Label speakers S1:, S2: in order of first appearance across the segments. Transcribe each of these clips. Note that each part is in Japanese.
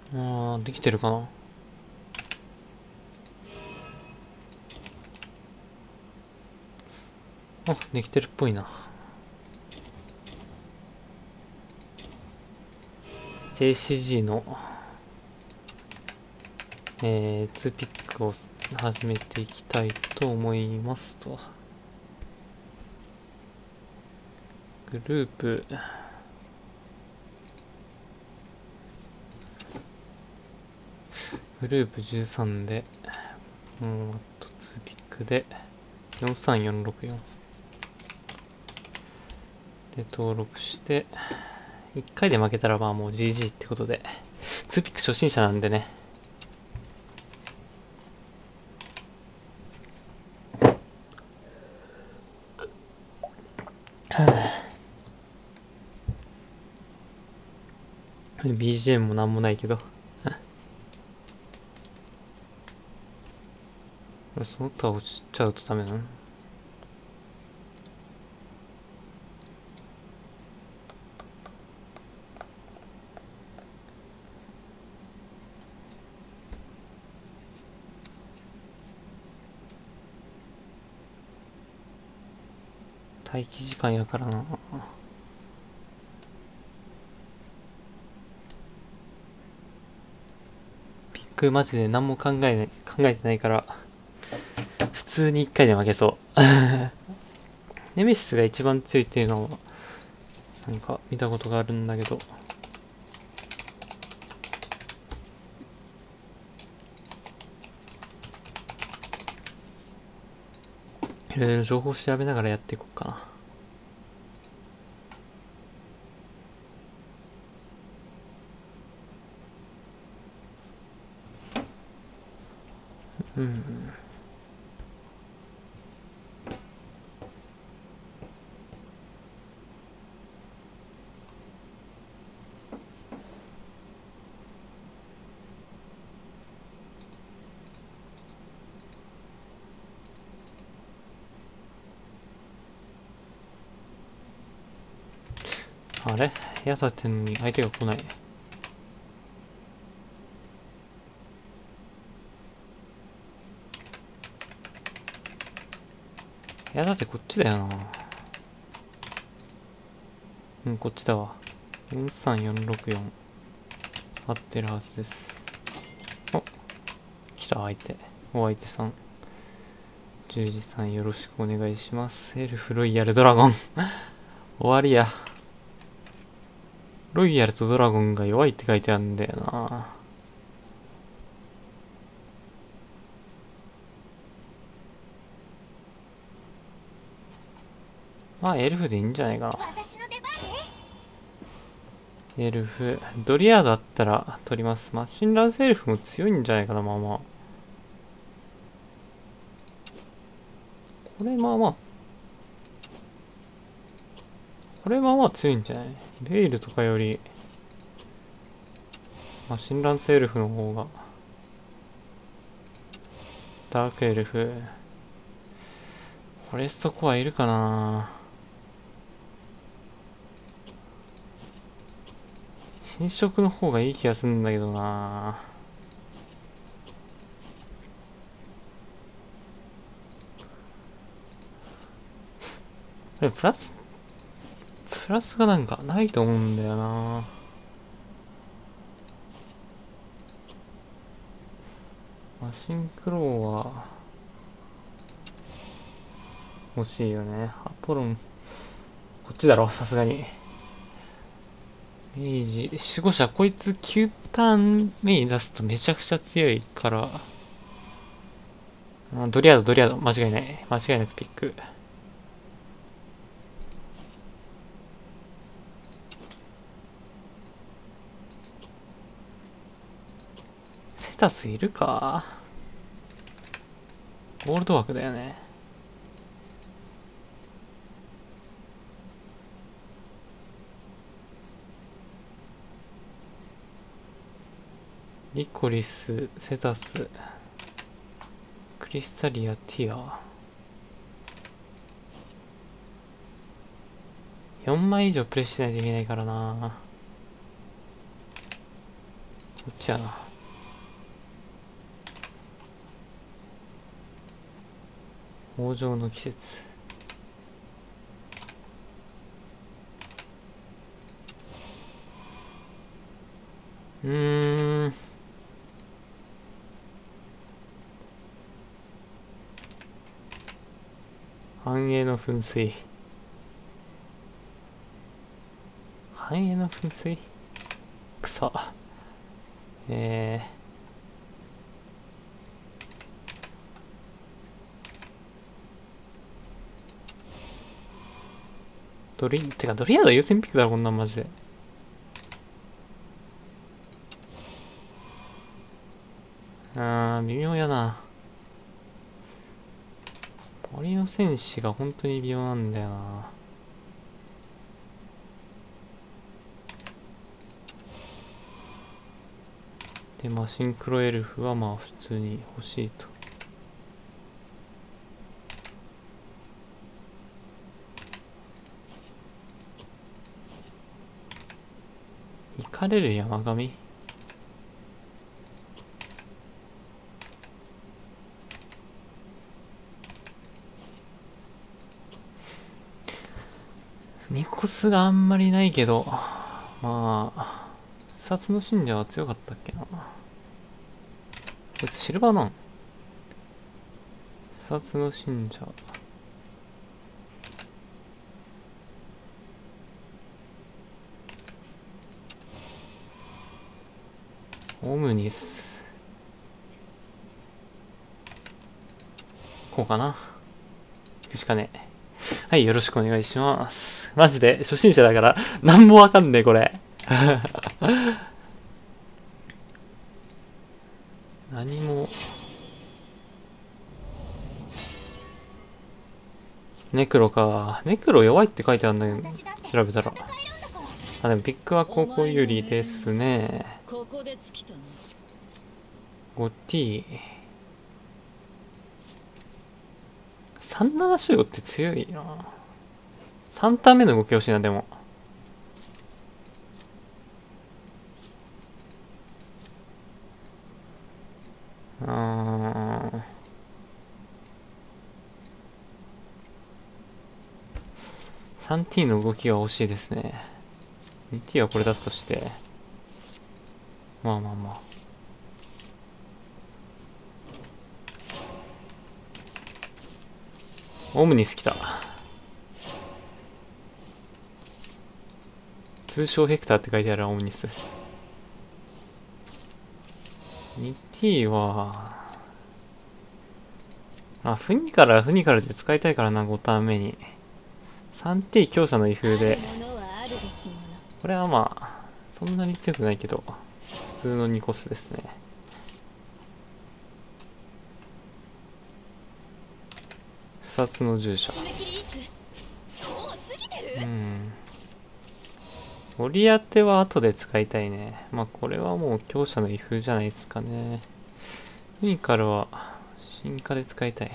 S1: ああ、できてるかな。あ、できてるっぽいな。JCG の、2ピックを始めていきたいと思いますと。グループ、13で、あと2ピックで、43464で登録して、1回で負けたらまあもう GG ってことで、2ピック初心者なんでね。BGM もなんもないけどその他落ちちゃうとダメなの。待機時間やからな。ピックマジで何も考えてないから普通に1回で負けそうネメシスが一番強いっていうのはなんか見たことがあるんだけど、いろいろ情報調べながらやっていこうかな。うん。あれ矢立てんのに相手が来ない。矢立てこっちだよな。うん、こっちだわ。43464合ってるはずです。お、来た相手。お相手さん。10時さんよろしくお願いします。エルフロイヤルドラゴン終わりや。ロイヤルとドラゴンが弱いって書いてあるんだよな。まあエルフでいいんじゃないかな。エルフドリアードあったら取ります。マシンランスエルフも強いんじゃないかな。まあまあこれまあまあこれまあまあ強いんじゃない。ベイルとかよりマシンランスエルフの方が。ダークエルフフォレストコアいるかな。新色の方がいい気がするんだけどな。これプラスがなんかないと思うんだよな。マシンクローは欲しいよね。アポロンこっちだろさすがに。明治守護者こいつ9ターン目に出すとめちゃくちゃ強いから。ドリアード間違いない。間違いなくピック。セタスいるか。ゴールド枠だよね。リコリス、セタス、クリスタリア、ティア。4枚以上プレイしないといけないからな。 そっちやな。豊穣の季節。繁栄の噴水。繁栄の噴水草。ドリアド優先ピックだろ、こんなんマジで。微妙やな。ポリの戦士が本当に微妙なんだよな。で、まあ、シンクロエルフはまあ普通に欲しいと。行かれる山神。ニコスがあんまりないけど、まあ、視察の信者は強かったっけな。こいつシルバーなん？視察の信者。オムニス。こうかな。行くしかねえ。はい、よろしくお願いします。マジで、初心者だから、なんもわかんねえ、これ。何も。ネクロか。ネクロ弱いって書いてあるんだけど、調べたら。あ、でもピックは高校有利ですね。ゴティ。3745って強いな。3ターン目の動き欲しいな、でも。3T の動きが欲しいですね。2T はこれ出すとして。まあまあまあ。オムニス来た。通称ヘクターって書いてあるオムニス。2T は、フニカラで使いたいからな、5ターン目に。3T 強者の威風で。これはまあ、そんなに強くないけど、普通の2コスですね。視察の従者。折り当ては後で使いたいね。まあこれはもう強者の威風じゃないですかね。フニカルは進化で使いたい。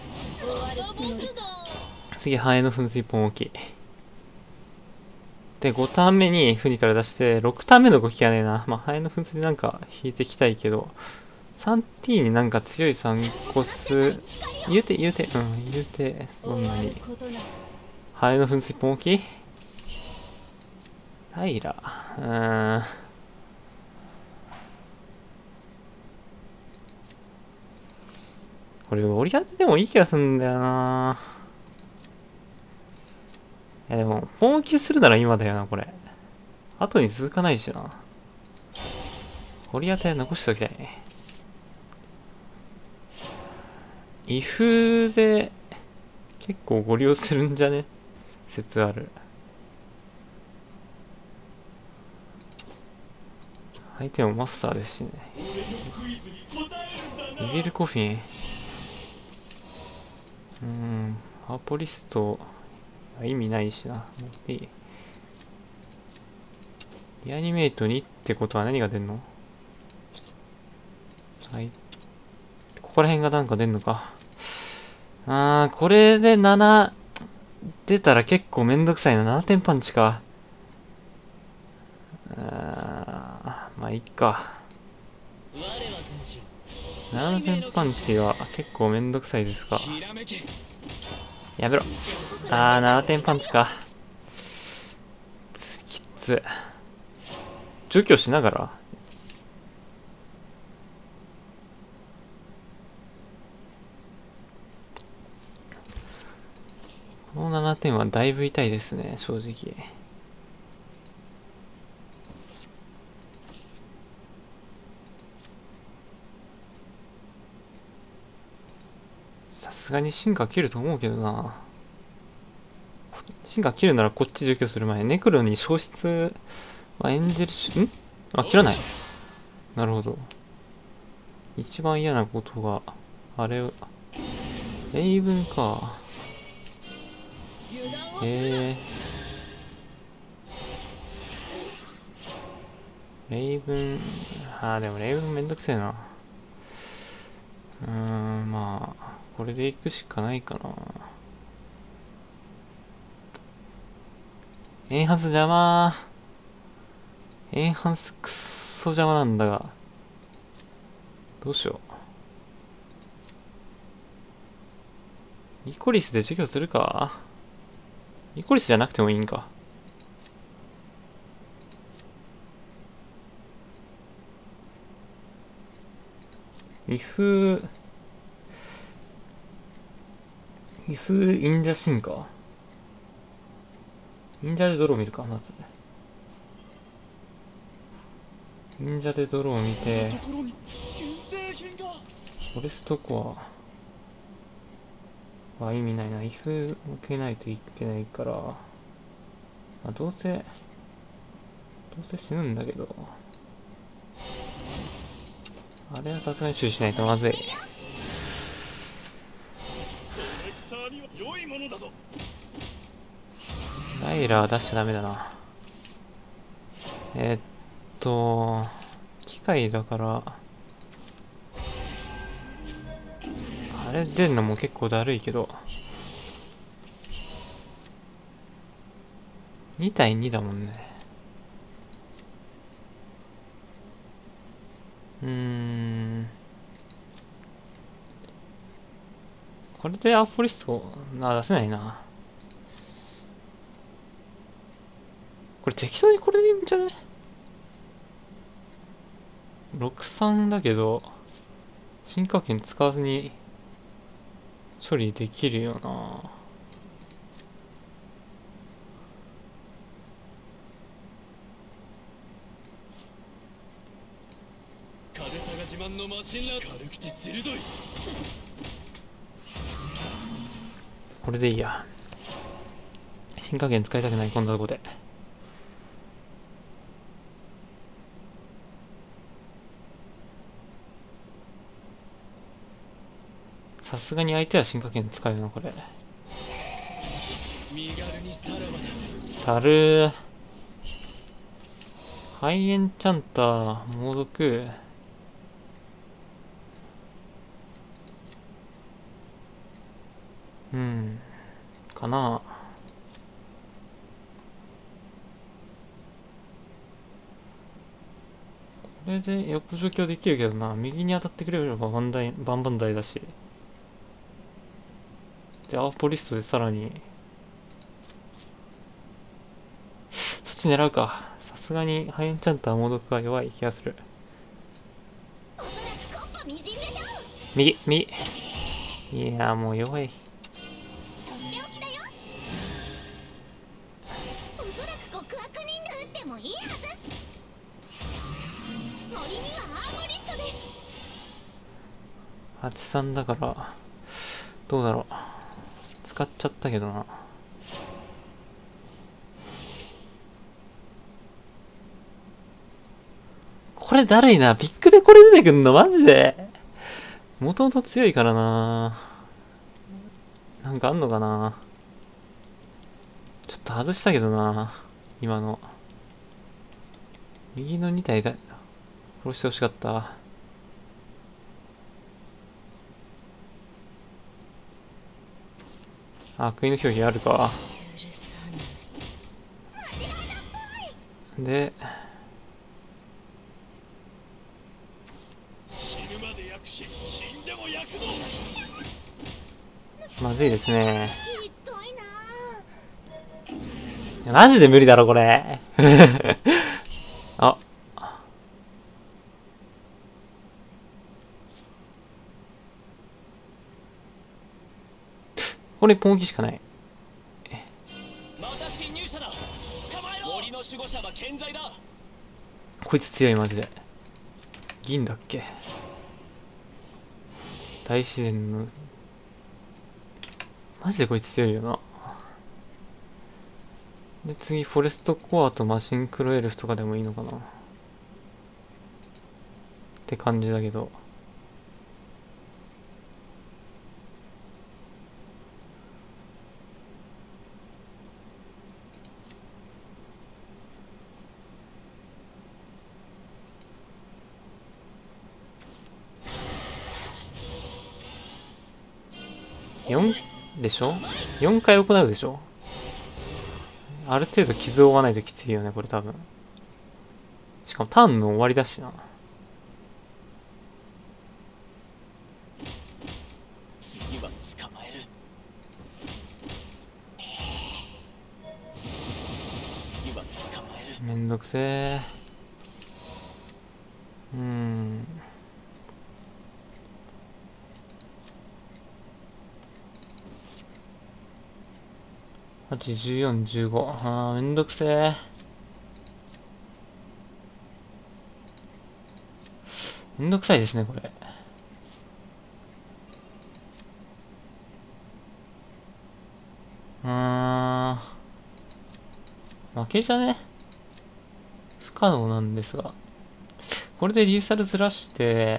S1: 次、ハエの噴水ポン置き。で、5ターン目にフニカル出して、6ターン目の動きがねえな。まあ、ハエの噴水なんか引いていきたいけど、3T になんか強い3コス、言うて、そんなに。ハエの噴水ポン置きライラ。これ、折り当てでもいい気がするんだよな。いやでも、ポン置きするなら今だよな、これ。後に続かないしな。折り当て残しておきたいね。威風で、結構ご利用するんじゃね説ある。相手もマスターですしね。ビビルコフィン。アポリスト、意味ないしな。リアニメイト2ってことは何が出んの？はい。ここら辺がなんか出んのか。これで7出たら結構めんどくさいな。7点パンチか。まあ、いっか。 7000パンチは結構めんどくさいですか。やめろ。あー、7点パンチか。きつ。除去しながら。この7点はだいぶ痛いですね、正直。さすがに進化切ると思うけどな。進化切るならこっち除去する前。ネクロに消失はエンジェル切らない。なるほど。一番嫌なことが、あれ、レイブンか。レイブン、でもレイブンめんどくせえな。まあ、これで行くしかないかな。エンハンス邪魔ー。エンハンスくっそ邪魔なんだが。どうしよう。イコリスで除去するか。イコリスじゃなくてもいいんか。イフインジャシンか。インジャで泥を見るか、まず。インジャで泥を見て、フォレストコアは意味ないな。イフ受けないといけないから、どうせ死ぬんだけど、あれはさすがに注意しないとまずい。ライラー出しちゃダメだな。機械だから、あれ出んのも結構だるいけど、2対2だもんね。これでアフォリスト出せないな。これ適当にこれでいいんじゃね。63だけど進化圏使わずに処理できるよな。
S2: 軽さが自慢のマシンラ軽くて鋭い。
S1: これでいいや。進化圏使いたくない。今度はここでさすがに相手は進化圏使うなこれ。たるー。ハイエンチャンター猛毒かな。これで横除去できるけどな。右に当たってくれればバンバン台だし。でアポリストでさらにそっち狙うか。さすがにハイエンチャンター猛毒が弱い気がする。右いやもう弱い。83だからどうだろう。使っちゃったけどな。これだるいな。ビッグでこれ出てくんのマジで。もともと強いからな。なんかあんのかな。ちょっと外したけどな。今の右の2体だ殺してほしかった。杭の表記あるか。で
S2: 死んでも焼くぞ。
S1: まずいですね。
S3: ひどいな
S1: いやマジで無理だろこれ。あ、これ一本置きしかない。
S2: また侵入者だ。捕まえろ。森の守護者は健在だ。
S1: こいつ強いマジで。銀だっけ。大自然のマジでこいつ強いよな。で次フォレストコアとマシンクロエルフとかでもいいのかなって感じだけど、4でしょ。4回行うでしょ。ある程度傷を負わないときついよねこれ多分。しかもターンの終わりだしな。
S2: 次は捕まえる。次は捕まえる。
S1: めんどくせえ。8、14、15。あーめんどくせえ。めんどくさいですねこれ。負けじゃね。不可能なんですが、これでリーサルずらして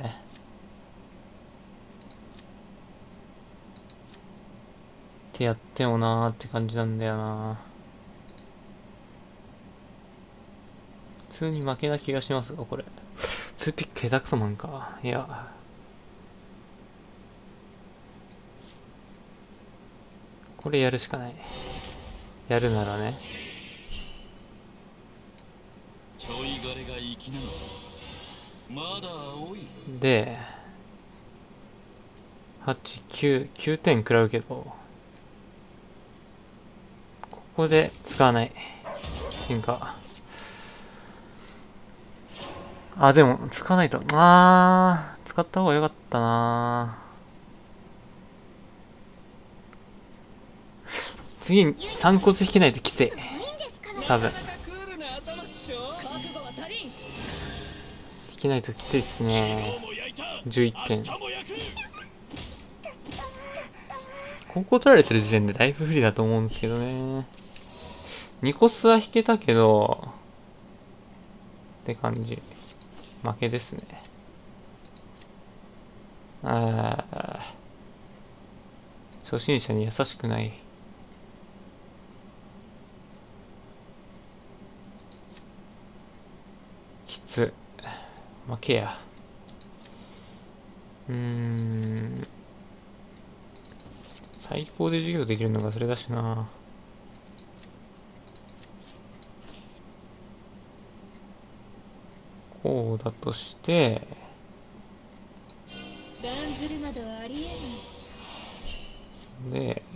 S1: ってやってもなーって感じなんだよな。普通に負けな気がしますよこれ。2ピック下手くそマンか。いやこれやるしかない。やるならね。
S2: ちょいがれが生きなのさ。まだ青い。
S1: で8、9点食らうけど、ここで使わない。進化。あ、でも使わないと。使った方が良かったな。次に3骨引けないときつい多分。引けないときついっすね。11点。高校取られてる時点でだいぶ不利だと思うんですけどね。2コスは引けたけどって感じ。負けですね。初心者に優しくない。きつ。負けや。最高で授業できるのがそれだしな。こうだとして
S3: 断ずるなどありえない。
S1: で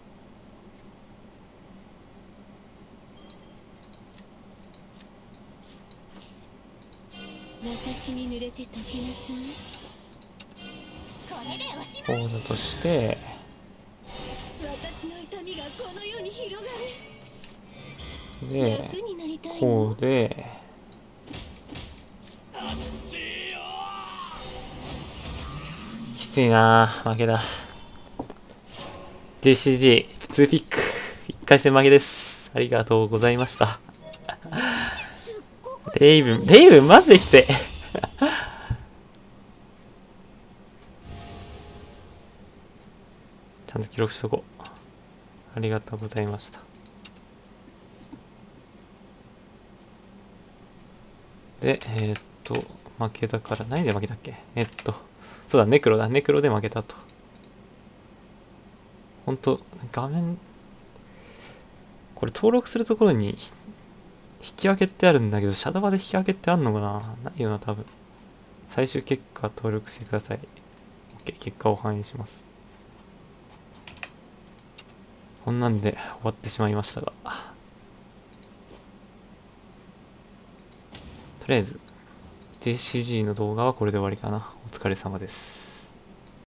S3: 私に濡れて溶けなさい。これでおし
S1: こうだとして
S3: 私の痛みがこの世に広がる。
S1: で
S3: 楽になりたいの。
S1: こうできついな。負けだ。 JCG2 ピック1回戦負けです。ありがとうございました。レイブンマジできつい。ちゃんと記録しとこう。ありがとうございました。で負けたから何で負けたっけ。そうだ、ネクロで負けたと。ほんと画面これ登録するところに引き分けってあるんだけど、シャドバで引き分けってあんのかな。ないよな多分。最終結果登録してください。 OK、結果を反映します。こんなんで終わってしまいましたが、とりあえず JCG の動画はこれで終わりかな。お疲れ様です。